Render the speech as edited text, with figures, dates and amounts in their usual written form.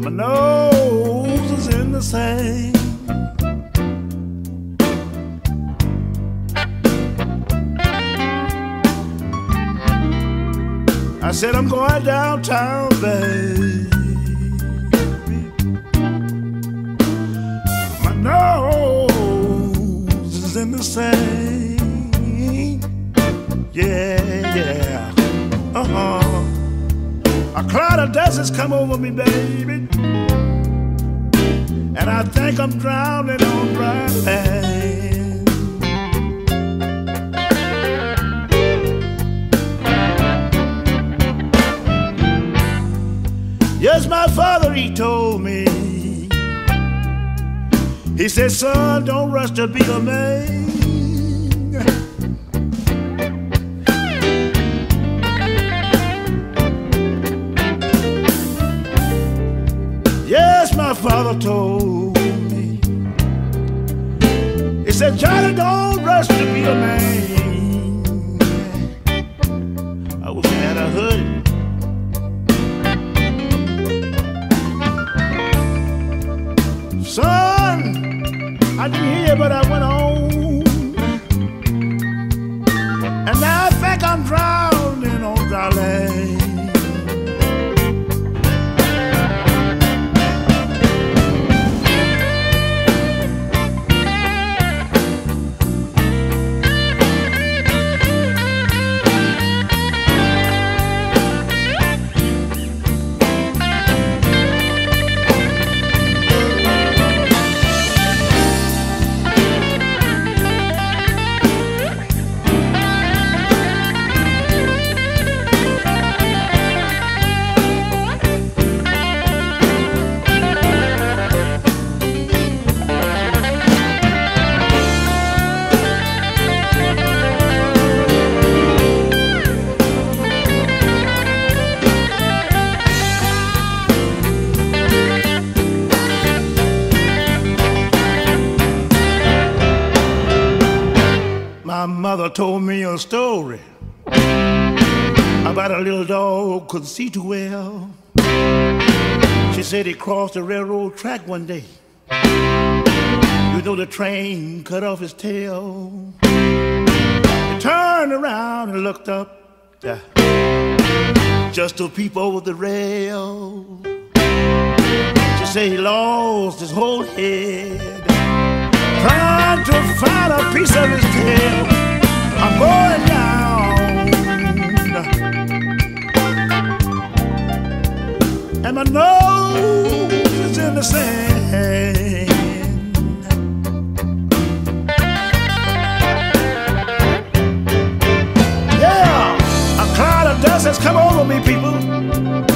My nose is in the sand. I said I'm going downtown, baby. My nose is in the sand. Yeah, yeah. A cloud of dust has come over me, baby, and I think I'm drowning on dry land. Yes, my father, he told me, he said, son, don't rush to be a man. Yes, my father told me, he said, Johnny, don't rush to be a man. I wish I had a hoodie. Son, I didn't hear, but I went on, and now I think I'm drowning on dry land. My mother told me a story about a little dog couldn't see too well. She said he crossed the railroad track one day. You know, the train cut off his tail. He turned around and looked up just to peep over the rail. She said he lost his whole head trying to find a piece of his tail. I'm going down, and my nose is in the sand. Yeah, a cloud of dust has come over me, people,